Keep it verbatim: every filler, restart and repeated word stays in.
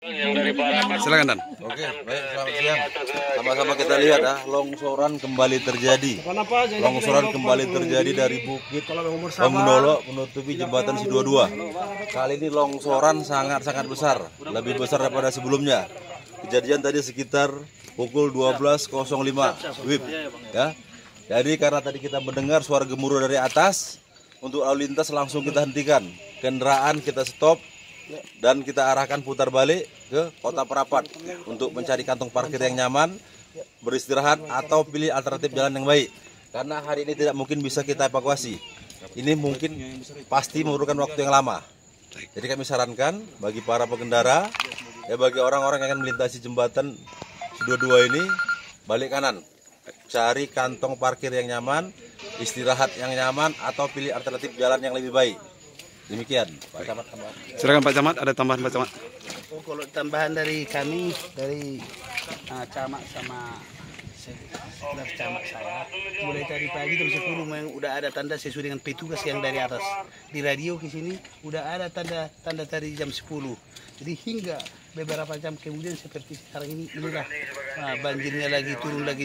Silakan Dan. Oke, baik, selamat siang. Sama-sama kita lihat ya, longsoran kembali terjadi. Longsoran kembali terjadi dari Bukit Pemundolo menutupi jembatan Si dua puluh dua. Kali ini longsoran sangat-sangat besar, lebih besar daripada sebelumnya. Kejadian tadi sekitar pukul dua belas lima W I B ya. Jadi karena tadi kita mendengar suara gemuruh dari atas, untuk lalu lintas langsung kita hentikan. Kendaraan kita stop dan kita arahkan putar balik ke Kota Prapat untuk mencari kantong parkir yang nyaman, beristirahat atau pilih alternatif jalan yang baik. Karena hari ini tidak mungkin bisa kita evakuasi. Ini mungkin pasti memerlukan waktu yang lama. Jadi kami sarankan bagi para pengendara, ya bagi orang-orang yang akan melintasi jembatan Si dua puluh dua ini, balik kanan, cari kantong parkir yang nyaman, istirahat yang nyaman atau pilih alternatif jalan yang lebih baik. Demikian, Pak Camat. Silakan Pak Camat, ada tambahan Pak Camat? Oh, kalau tambahan dari kami, dari uh, camat sama sekitar camat saya, mulai tadi pagi jam sepuluh memang udah ada tanda sesuai dengan petugas yang dari atas. Di radio ke sini udah ada tanda tanda dari jam sepuluh. Jadi hingga beberapa jam kemudian seperti sekarang ini inilah uh, banjirnya lagi turun lagi.